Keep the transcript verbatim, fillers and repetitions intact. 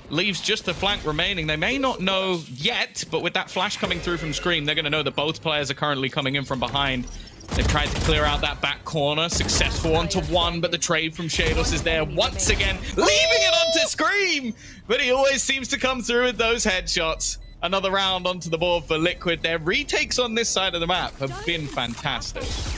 leaves just the flank remaining. They may not know yet, but with that flash coming through from ScreaM, they're going to know that both players are currently coming in from behind. They've tried to clear out that back corner, successful onto one, but the trade from shahzam is there once again, leaving it onto ScreaM, but he always seems to come through with those headshots. Another round onto the board for Liquid. Their retakes on this side of the map have been fantastic.